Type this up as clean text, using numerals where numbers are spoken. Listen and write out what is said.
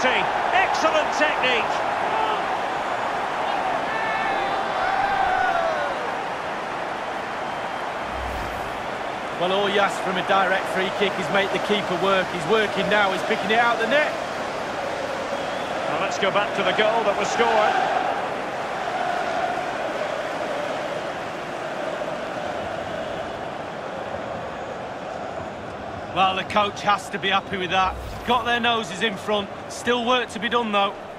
quality, excellent technique. Well, all you ask from a direct free kick is make the keeper work. He's working now, he's picking it out the net. Well, let's go back to the goal that was scored. Well, the coach has to be happy with that. Got their noses in front. Still work to be done, though.